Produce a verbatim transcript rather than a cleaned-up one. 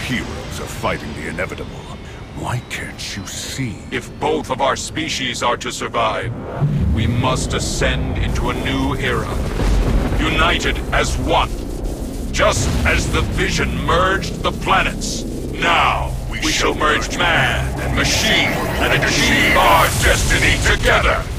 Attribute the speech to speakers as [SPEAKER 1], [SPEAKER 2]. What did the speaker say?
[SPEAKER 1] heroes are fighting the inevitable. Why can't you see?
[SPEAKER 2] If both of our species are to survive, we must ascend into a new era, united as one. Just as the Vision merged the planets, now we, we shall merge man and machine and achieve our destiny together!